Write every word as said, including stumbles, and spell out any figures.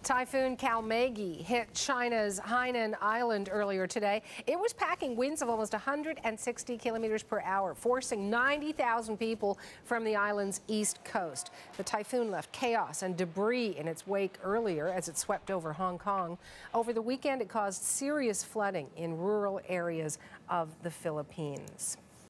Typhoon Kalmaegi hit China's Hainan island earlier today. It was packing winds of almost one hundred sixty kilometers per hour, forcing ninety thousand people from the island's east coast. The typhoon left chaos and debris in its wake earlier as it swept over Hong Kong. Over the weekend, it caused serious flooding in rural areas of the Philippines.